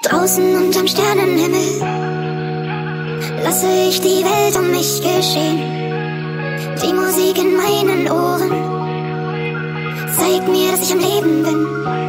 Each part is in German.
Draußen unterm Sternenhimmel lasse ich die Welt um mich geschehen. Die Musik in meinen Ohren zeigt mir, dass ich am Leben bin.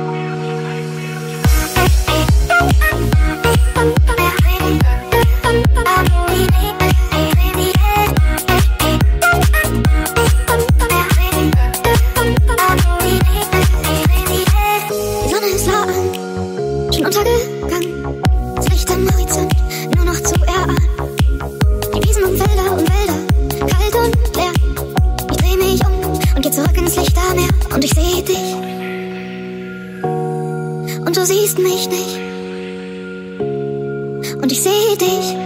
Die Sonne ist lau an, schon untergegangen. Das Licht am Horizont nur noch zu erahnen. Die Wiesen und Wälder, kalt und leer. Ich dreh mich um und geh zurück ins Lichtermeer. Und ich seh dich und du siehst mich nicht. Und ich seh dich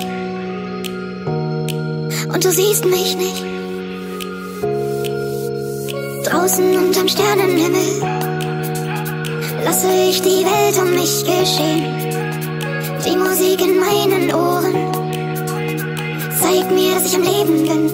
und du siehst mich nicht. Draußen unterm Sternenhimmel lasse ich die Welt um mich geschehen. Die Musik in meinen Ohren zeigt mir, dass ich am Leben bin.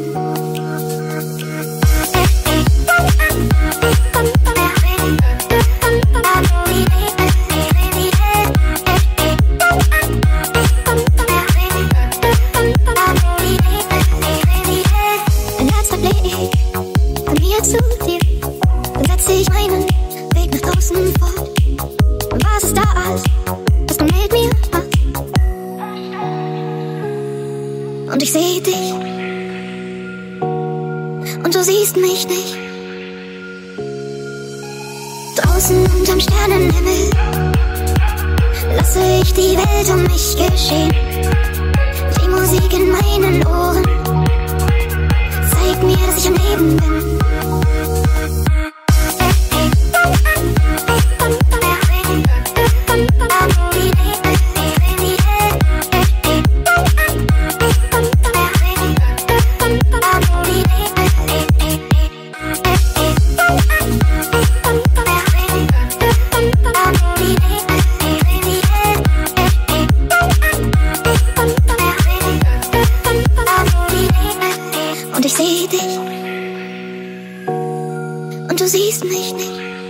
Ein letzter Blick von mir zu dir, dann setze ich meinen Weg nach draußen fort. Und was ist das, was du mit mir machst? Und ich seh dich und du siehst mich nicht. Draußen unterm Sternenhimmel lasse ich die Welt um mich geschehen. Die Musik in meinen Ohren zeigt mir, dass ich am Leben bin. Und ich seh dich und du siehst mich nicht.